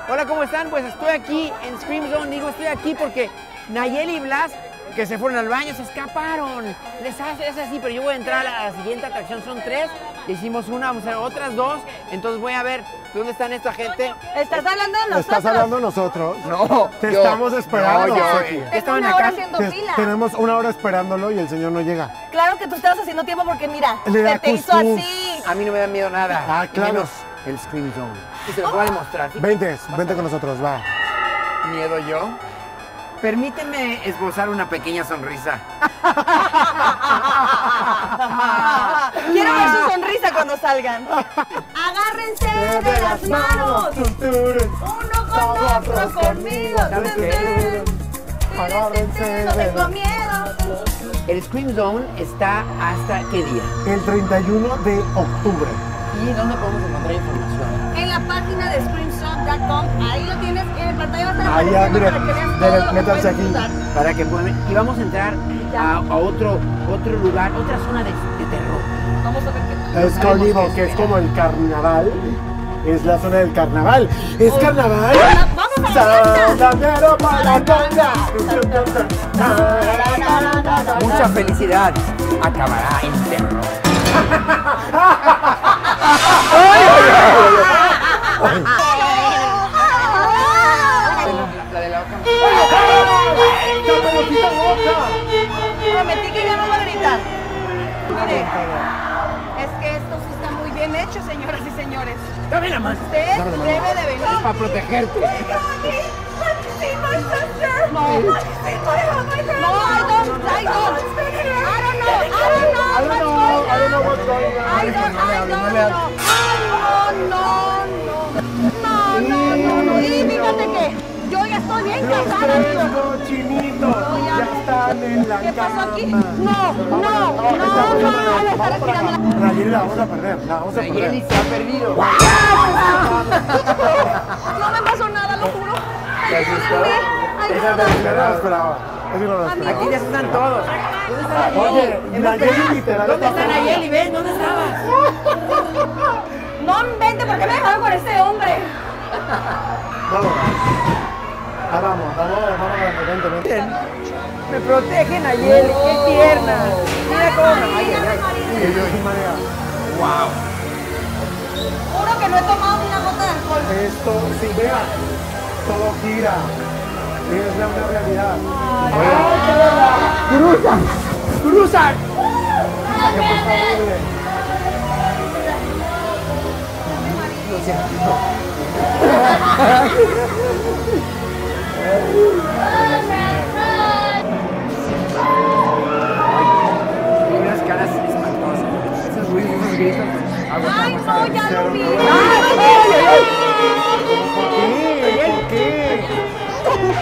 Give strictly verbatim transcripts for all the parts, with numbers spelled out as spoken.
Hola, ¿cómo están? Pues estoy aquí en Scream Zone. Digo, estoy aquí porque Nayeli y Blas, que se fueron al baño, se escaparon. Les hace es así, pero yo voy a entrar a la siguiente atracción. Son tres. Hicimos una, vamos a hacer otras dos. Entonces voy a ver dónde están esta gente. ¿Estás hablando de nosotros? ¿Estás hablando de nosotros? No, Te yo, estamos esperando. No, yo, Seki. Tengo estaban una hora acá. haciendo Te- fila. Tenemos una hora esperándolo y el señor no llega. Claro que tú estabas haciendo tiempo porque mira, Le da se te hizo cuscús. así. A mí no me da miedo nada. Ah, claro. Y menos el Scream Zone. Y se lo voy a demostrar. Vente, vente con nosotros, va. ¿Miedo yo? Permíteme esbozar una pequeña sonrisa. Quiero ver su sonrisa cuando salgan. Agárrense de las manos. Uno con otro conmigo. ¿Sabes qué? Agárrense No de tengo las- miedo. El Scream Zone está hasta ¿qué día? El treinta y uno de octubre. ¿Y dónde podemos encontrar información? En la página de screamshot punto com, ahí lo tienes, en pantalla va a estar Ahí ya, apareciendo mire, para que veas dele- todo lo que métanse puedes aquí. disfrutar. Para que puedan. Y vamos a entrar a, a otro, otro lugar, otra zona de, de terror. Vamos a ver qué tal. Es Carnival, que es como el carnaval. Es la zona del carnaval. ¿Es carnaval? Vamos a la Santanero para la conga. Mucha felicidad acabará en terror. La de la oca. Prometí que ya no voy a gritar. Mire, es que esto sí está muy bien hecho, señoras y señores. Dame la mano. Usted debe de venir. Para protegerte. No. No, I don't, I don't. I don't know, I don't know. I don't know, I don't know what's going on. I don't, I don't know. No, no, no. No, no, no, no. Y fíjate que yo ya estoy bien Los casada, tres amigo. cochinitos ya están en la ¿Qué pasó aquí? cama. No, no, no, no, no, no, estar estirando la... Nayeli la vamos a perder, la vamos a Nayeli perder. se ha perdido. No me pasó nada, lo juro. ¿Te asustó? Esa no la esperaba. Eso no lo esperaba. Aquí ya están todos. ¿Dónde está Nayeli? Oye, ¿En Nayeli dónde literal ¿Dónde está- está Nayeli? ¿Ven? ¿Dónde estabas? No invente, ¿por qué me dejaron con este hombre? Vamos. Ah, vamos, vamos, vamos, vente, vente. Me protege Nayeli, qué tierna. Mira cómo. Ay, ay, ay. Y yo sí marea. Wow. Juro que no he tomado ni una gota de alcohol. Esto, si vean, todo gira. Y es la una realidad. ¡Cruza! ¡Cruza! Lo siento. Hay unas caras espantosas. Esos ruidos, esos gritos. Ay, no, ya lo vi. ¿Por qué?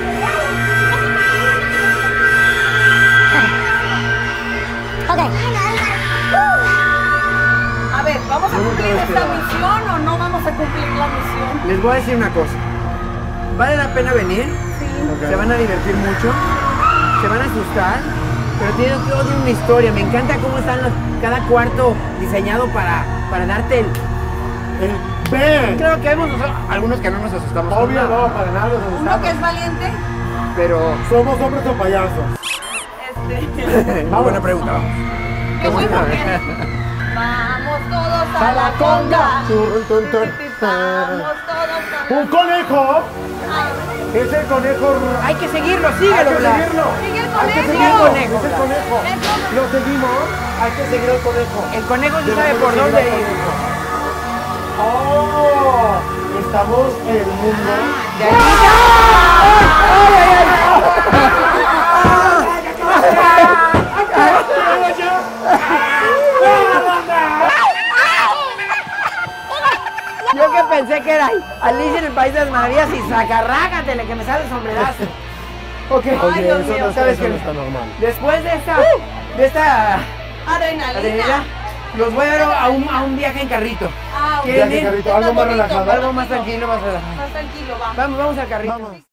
A ver, ¿vamos a cumplir esta misión o no vamos a cumplir la misión? Les voy a decir una cosa. Vale la pena venir. Se van a divertir mucho. Se van a asustar. Pero tiene todo tiene una historia. Me encanta cómo están los, cada cuarto diseñado para, para darte el... El ven. Creo que hemos nosotros- algunos que no nos asustamos. con Obvio nada, no, para nada nos Uno asustamos. que es valiente. Pero... Somos hombres o payasos. Este. Buena pregunta, vamos. Qué muy bien. Vamos todos a A la la conga. conga. Tun, tun, tun. Vamos todos a Un conejo. Ay, Es el conejo. Hay que seguirlo, Hay síguelo, que Blas. seguirlo. Sigue el Hay que conejo. seguirlo. Conejo, Es el Blas. conejo. Eso. Lo seguimos. Hay que seguir al conejo. El conejo sí Debemos sabe de por seguir dónde al ir. conejo. Oh, estamos en el mundo. De aquí. Yo que pensé que era Alicia en el País de las Maravillas y sacarrágatele que me sale el sombrerazo. Ok, Oye, Dios eso mío. no, ¿sabes eso qué? no está normal. Después de esta, de esta Adrenalina. adrenalina, los voy a dar a un, a un viaje en carrito. Ah, ok. ¿Quieren Viaje en ir? carrito, algo más Bonito, relajado. Algo más tranquilo, más relajado. Más tranquilo, va. Vamos, vamos al carrito. Vamos.